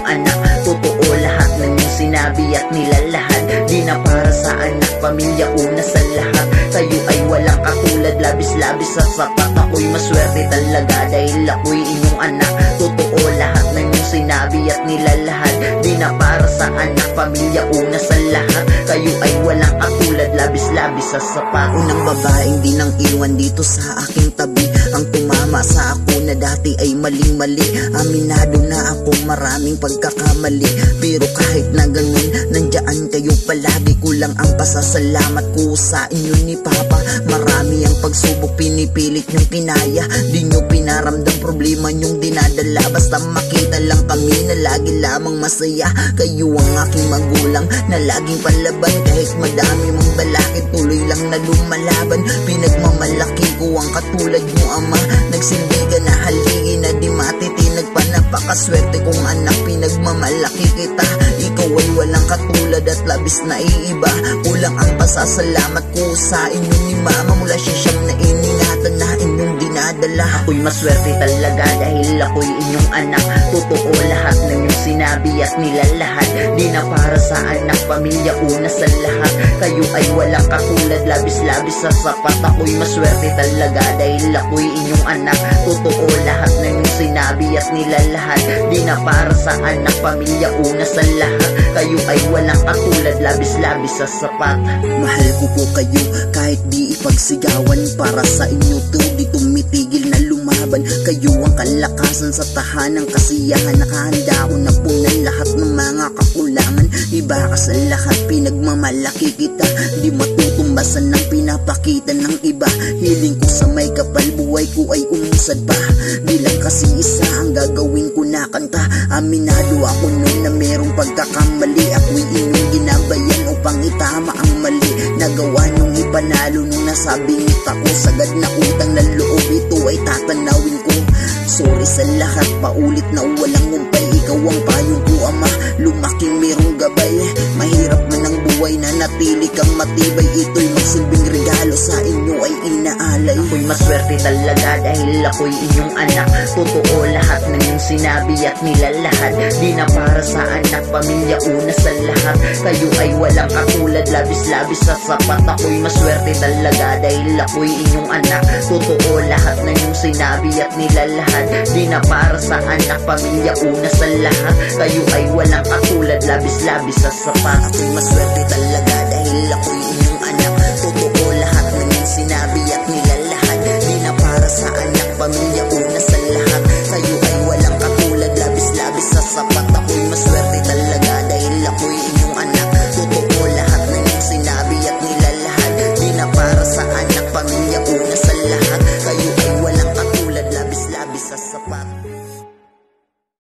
anak. Totoo lahat ng iyong sinabi at nilalahad. Di na para sa anak, pamilya una sa lahat. Kayo ay walang katulad, labis-labis sa sapat. Ako'y maswerte talaga dahil ako'y inyong anak. Totoo lahat ng iyong sinabi at nilalahad. Di na para sa anak, pamilya una sa lahat. Kayo ay walang katulad, labis-labis sa sapat. Unang babaeng di nang iwan dito sa aking tabi, ang tumama sa ako na dati ay maling-mali. Aminado na ako maraming pagkakamali, pero kahit na ganun, nandiyan kayo palagi. Kulang ang pasasalamat ko sa inyo ni Papa. Marami ang pagsubok, pinipilit nyong kinaya. Di nyo pinaramdam problema nyong dinadala. Basta makita lang kami na lagi lamang masaya. Kayo ang aking magulang na laging panlaban. Kahit madami mong balakid, tuloy lang na lumalaban. Pinagmamalaki ko ang katulad mo, Ama. Nagsilbi ka na haligi na di matitinag pa. Napakaswerte kong anak, pinagmamalaki kita. Ikaw ay walang katulad at labis na iiba. Kulang ang pasasalamat ko sa inyo ni Mama. Mula siya siyang na iningatan na inyong dinadala. Ako'y maswerte talaga dahil ako'y inyong anak. Totoo lahat ng iyong sinabi at nilalahad. Di na para sa anak, pamilya una sa lahat. Kayo ay walang katulad, labis-labis sa sapat. Ako'y maswerte talaga dahil ako'y inyong anak. Totoo lahat ng iyong sinabi at nilalahad. Di na para sa anak, pamilya una sa lahat. Kayo ay walang katulad, labis-labis sa sapat. Mahal ko po kayo kahit di ipagsigawan. Para sa inyo to di tumitigil na lumaban. Kayo ang kalakasan sa tahanang kasiyahan. Nakahanda ko na po ng lahat ng mga kakulangan. Iba ka sa lahat, pinagmamalaki kita. Di matutumbasan ng pinapakita ng iba. Hiling ko sa may kapal, buhay ko ay umusad pa. Di lang kasi isa ang gagawin ko na kanta. Aminado ako noon na merong pagkakamali. Ako'y inyong ginabayan upang itama ang mali. Nagawa nung ipanalo nung nasabingit ako. Sagad na utang na loob, ito ay tatanawin ko. Sorry sa lahat, paulit na walang umpay. Ikaw ang payong ko, Ama, lumaking merong gabay. Mahirap man ang buhay na natili kang matibay. Ito'y magsilbing regalo sa inyo ay inaalay. Ako'y maswerte talaga dahil ako'y inyong anak. Totoo lahat ng iyong sinabi at nilalahad. Di na para sa anak, pamilya una sa lahat. Kayo ay walang katulad, labis-labis sa sapat. Ako'y maswerte talaga dahil ako'y inyong anak. Totoo lahat ng iyong sinabi at nilalahad. Di na para sa anak, pamilya una sa lahat. Kayo ay walang katulad, labis-labis sa sapat. Ako'y maswerte talaga dahil ako'y